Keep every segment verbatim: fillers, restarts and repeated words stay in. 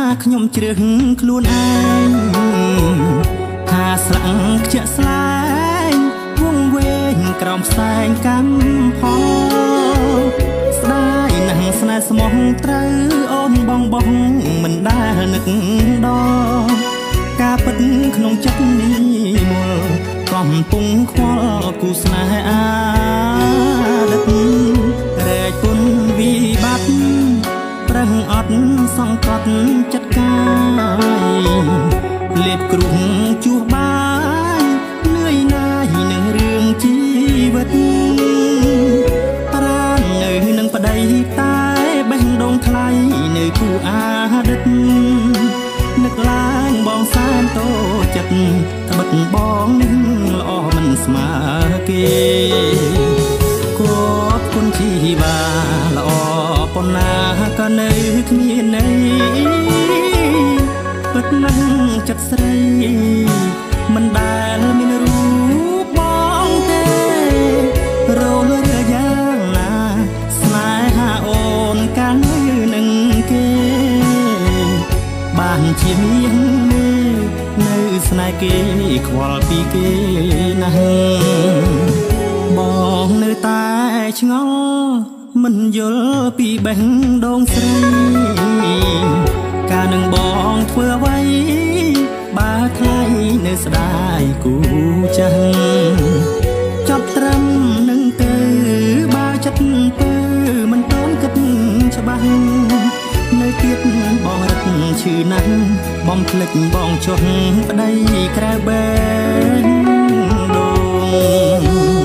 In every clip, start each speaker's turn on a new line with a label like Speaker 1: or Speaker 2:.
Speaker 1: ខ្ញុំជ្រើសខ្លួនឯងថាស្រាំងខ្ជាក់ស្លែងវងវែងក្រោមផ្សែងកម្មផលស្ដាយណាស់ស្នេហ៍ស្មោះត្រូវអូនបងបងមិនដែលនឹកដល់ការពិតក្នុងចិត្តនេះមូលកំពុងខ្វល់គូស្នេហ៍អាដិតរែកពុនវិបត្តិប្រឹងអត់សង្កត់ចិត្តកាយលេបគ្រុងជួសបាយលឿយណាយនឹងរឿងជីវិតប្រាណនៅនឹងប្តីតែបេះដូងថ្លៃនៅគូអាដិតនឹកឡើងបងសែនតូចចិត្តត្បិតបងនឹងល្អមិនស្មើគេគប់គុណជីវាល្អប៉ុណ្ណាក៏នៅគ្មានន័យពិតនឹងចិត្តស្រីមិនដែលមានរូបបងទេរលរយ៉ាងណាស្នេហាអូនកាលនៅនឹងគេបានជាមាននៅស្នេហ៍គេខ្វល់ពីគេណាស់បងនៅតែឆ្ងល់មិនយល់ពីបេះដូងស្រីការនឹងបងធ្វើអ្វីបើថ្លៃនៅស្ដាយគូចាស់ចាប់ត្រឹមនឹងទៅបើចិត្តពើមិនតន់គិតច្បាស់នៅទៀតបងរត់ឈឺណាស់បំភ្លេចបងចុះប្តីក្រៅបេះដូង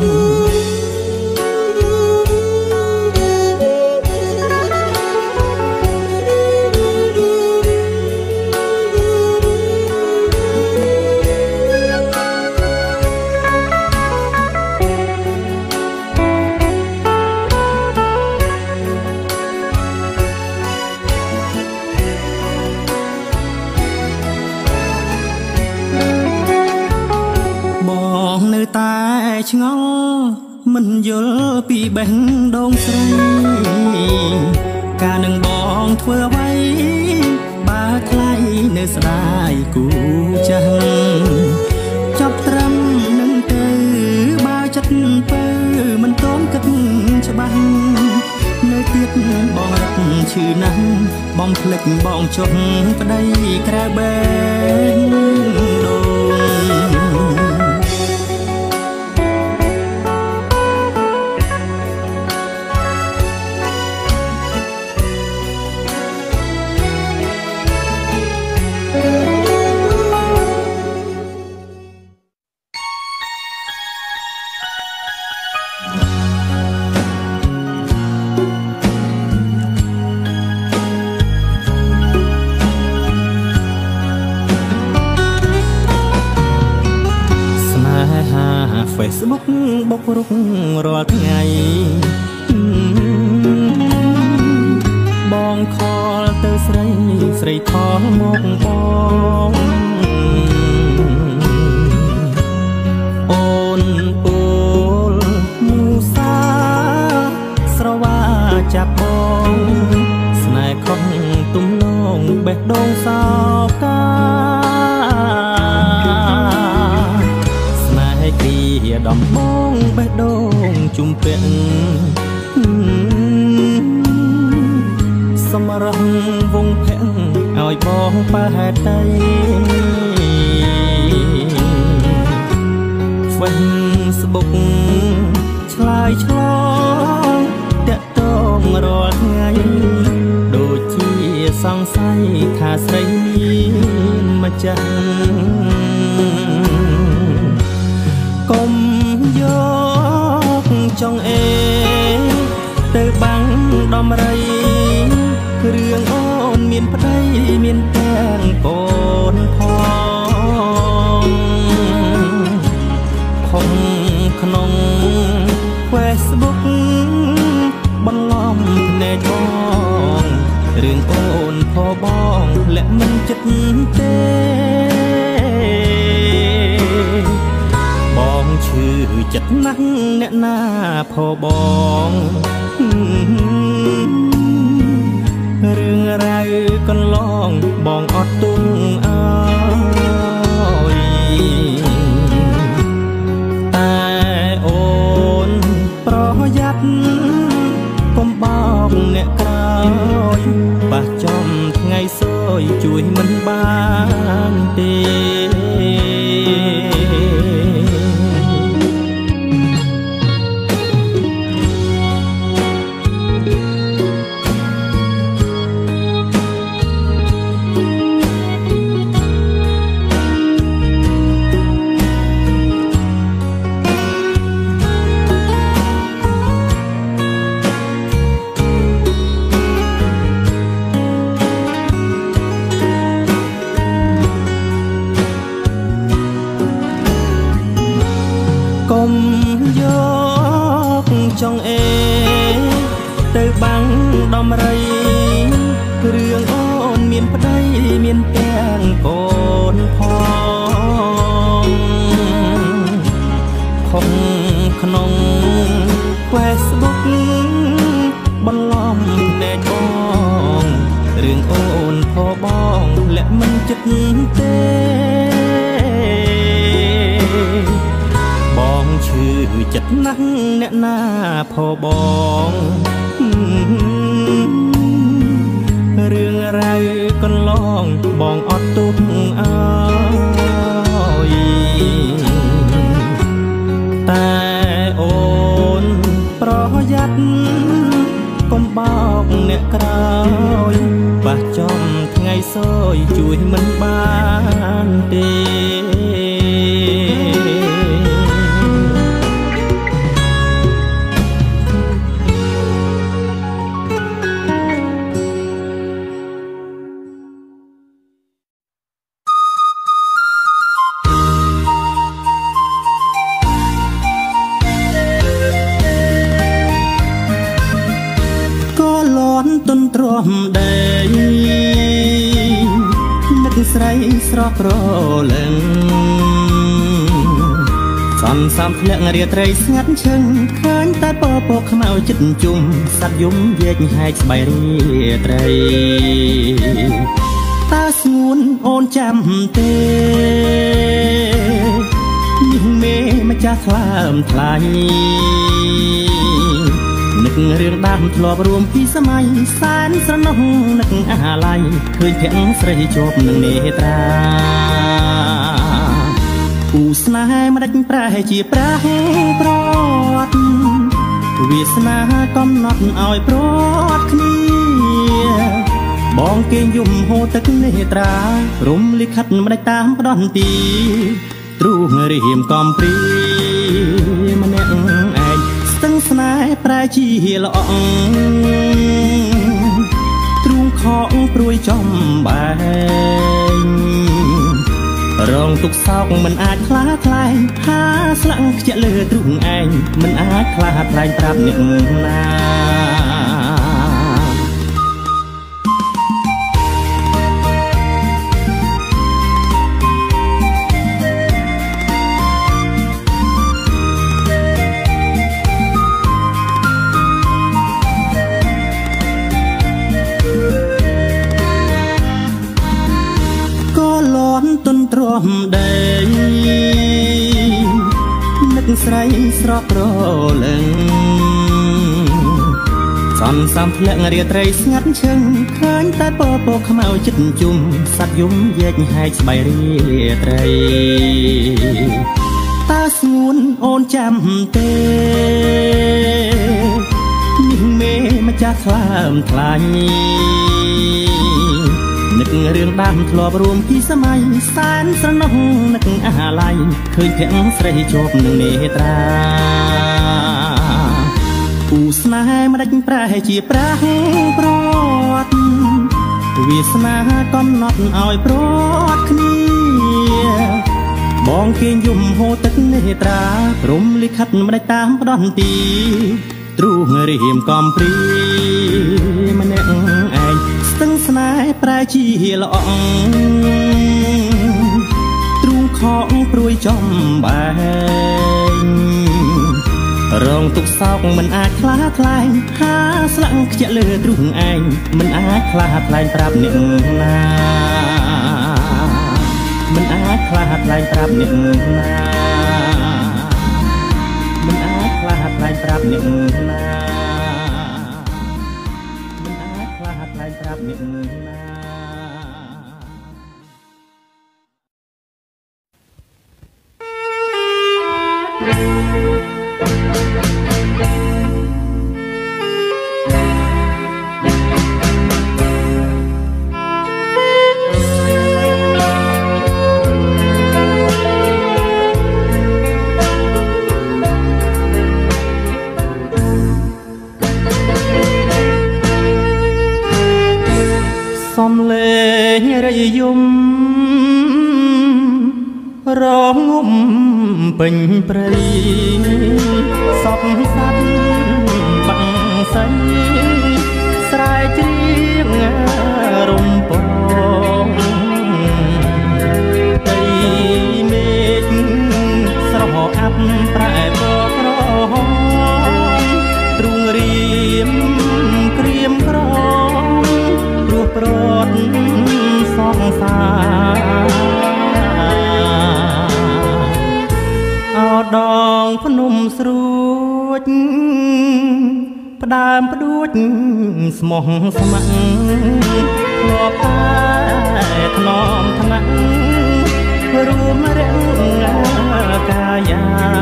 Speaker 1: តែឆ្ងល់មិនយល់ពីបេះដូងស្រីការនឹងបងធ្វើអ្វីបើថ្លៃនៅស្ដាយគូចាស់ចាប់ត្រឹមនឹងទៅបើចិត្តពើមិនតន់គិតច្បាស់នៅទៀតបងរត់ឈឺណាស់បំភ្លេចបងចុះប្តីក្រៅបេះដូងFacebook បុករុករាល់ថ្ងៃបងខលទៅស្រីស្រីខលមកបងអូនពូលមូសាស្រវាចាប់បងស្នេហ៍ខំទំនងបេះដូងសោកាដំបងបេះដូងជុំពាក់សម្រាប់វងភ័ក្រឲ្យបងបើហេតុអី Facebook ឆ្លើយឆ្លងតាក់ទងរាល់ថ្ងៃដូចជាសង្ស័យថាស្រីម្ចាស់កុំយកចង់អេទៅបាំងដំរីរឿងអូនមានប្តីមានទាំងកូនផងខំក្នុង Facebook បន្លំភ្នែកបងរឿងអូនផបងលាក់មិនចិត្តទេបងឈឺចិត្តណាស់អ្នកណាផបងរឿងរ៉ាវកន្លងបងអត់ទុំអើយតែអូនប្រយ័ត្នកុំបោកអ្នកក្រោយបាសចំថ្ងៃសោយជួយមិនបានទេចង់អេទៅបាំងដំរីរឿងអូនមានប្តីមានទាំងកូនផងខំក្នុង Facebook បន្លំណែបងរឿងអូនផបងលាក់មិនចិត្តទេបងឈឺចិត្តណាស់អ្នកណាផបងរឿងរ៉ាវកន្លងបងអត់ទុកអើយតែអូនប្រយ័ត្នកុំបោកអ្នកក្រោយបាសចំថ្ងៃសោយជួយមិនបានទេទ្រាំដីនឹកស្រីស្រស់ប្រលឹងសំសំធ្លាក់រាត្រីស្ងាត់ឈឹងឃើញតែពពកខ្មៅចិត្តជុំសត្វយំយែកហែកស្បៃរាត្រីតើស្ងួនអូនចាំទេនេះមេម្ចាស់ថ្លើមថ្លៃនឹករឿងដើមធ្លាប់រួមពីសម័យសែនស្រណោះនឹកអាឡ័យឃើញភក្តិស្រីជាប់នឹងនេត្រាគូស្នេហ៍មិនដេចប្រែជាប្រាស់ព្រាត់វាសនាកំណត់ឲ្យព្រាត់គ្នាបងគេយំហូរទឹកនេត្រារំលិខិតមិនដេចតាមផ្ដន់ទីទ្រូងរៀមកំព្រីម្នាក់ឯងស្ទឹងស្នេហ៍ប្រែជាល្អងទ្រូងខកព្រួយចំបែងរងទុកសោកមិនអាចខ្លាថ្លែងហាស្លាំងខ្ជាក់លើទ្រូងឯងមិនអាចខ្លាថ្លែងប្រាប់អ្នកណាទុនទ្រាំដីនឹកស្រីស្រស់ប្រលឹងសំសំធ្លាក់រាត្រីស្ងាត់ឈឹងឃើញតែពពកខ្មៅចិត្តជុំសត្វយំយែកហែកស្បៃរាត្រីតើស្ងួនអូនចាំទេនេះមេម្ចាស់ថ្លើមថ្លៃនឹករឿងដើមធ្លាប់រួមពីសម័យសែនស្រណោះនឹកអាឡ័យឃើញភក្តិស្រីជាប់នឹងនេត្រាគូស្នេហ៍មិនដេចប្រែជាប្រាស់ព្រាត់វាសនាកំណត់ឲ្យព្រាត់គ្នាបងគេយំហូរទឹកនេត្រារំលិខិតមិនដេចតាមផ្ដន់ទីទ្រូងរៀមកំព្រីម្នាក់ឯងស្ទឹងស្នេហ៍ប្រែជាល្អងទ្រូងខកព្រួយចំបែងរងទុកសោកមិនអាចខ្លាថ្លែងហាស្លាក់ខ្ជាក់លើទ្រូងឯងមិនអាចខ្លាថ្លែងប្រាប់អ្នកណាមិនអាចខ្លាថ្លែងប្រាប់អ្នកណាមិនអាចខ្លាថ្លែងប្រាប់អ្នកណាមិនអាចខ្លាថ្លែងប្រាប់អ្នកណាសំលេងរយំរងងំពេញព្រៃសពសត្វបាំងសៃស្រែជ្រៀងរំពងដីមេឃស្រហអាប់ប្រែបក្រហមទ្រូងរៀមក្រៀមក្រព្រោះប្រត់សងសារអោដងភ្នំស្រួចផ្ដើមផ្ដួចស្មោះស្ម័គ្រធ្លាប់តែថ្នមថ្នាក់រួមរាំងកាយា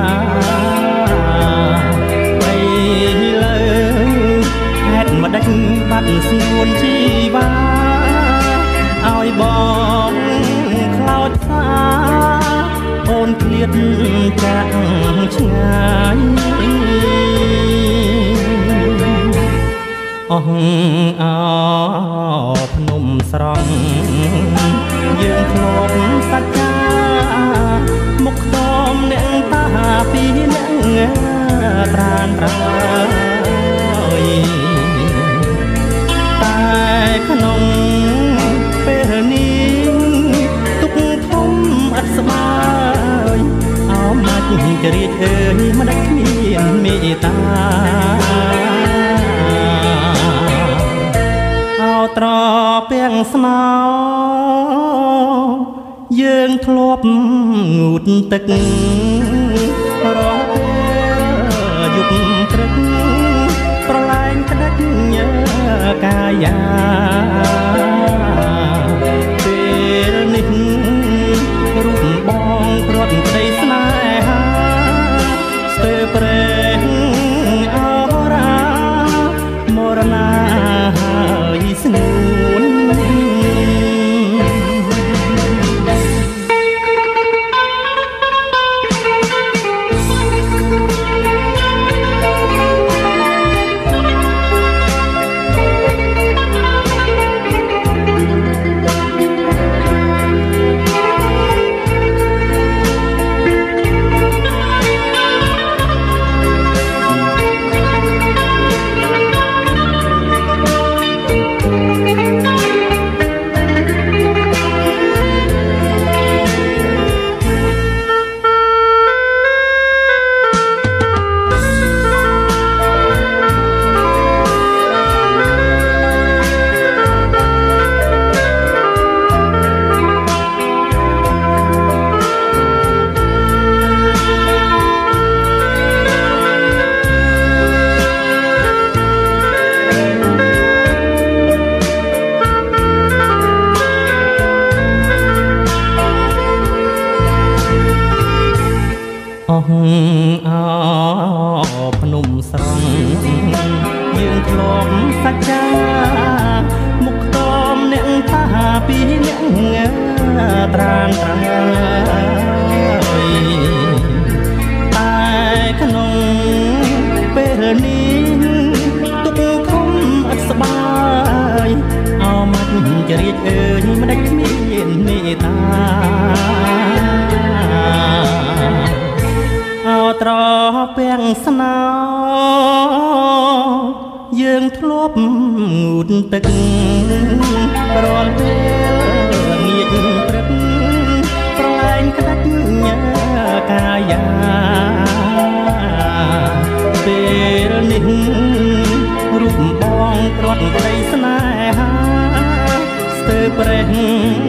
Speaker 1: បីលើហេតុម្ដេចបាត់ស្ងួនជីវ៉ាឲ្យបងខ្លោចសាអូនឃ្លាតចាក់ឆ្ងាយអស់អោភ្នំស្រង់យើងធ្លាប់សច្ចាមុខខ្ទមអ្នកតាពីអ្នកត្រានត្រើយតែក្នុងពេលនេះទុកធំអត់ស្បើយអោមាច់ចរិតអើយមិនដាច់គ្មានមេត្តាអោត្រពាំងស្នោយើងធ្លាប់ងូតទឹករងពេលយប់ព្រឹកប្រឡែងក្តិចកាយាពេលនេះរូបបងព្រាត់ក្តីស្នេហាស្ទើរព្រេងអរា មរណាហើយស្ងួនអស់អោភ្នំស្រង់យើងធ្លាប់សច្ចាមុខខ្ទមអ្នកតាពីអ្នកត្រានត្រើយតែក្នុងពេលនេះទុកធំអត់ស្បាយអោមាច់ចរិតអើយមិនដាច់គ្មានមេត្តាត្រពាំងស្នោយើងធ្លាប់ងូតទឹករាល់ពេលងាកព្រឹកប្រឡែងក្តិចកាយាក្តីស្នេហាស្ទើរប្រេះ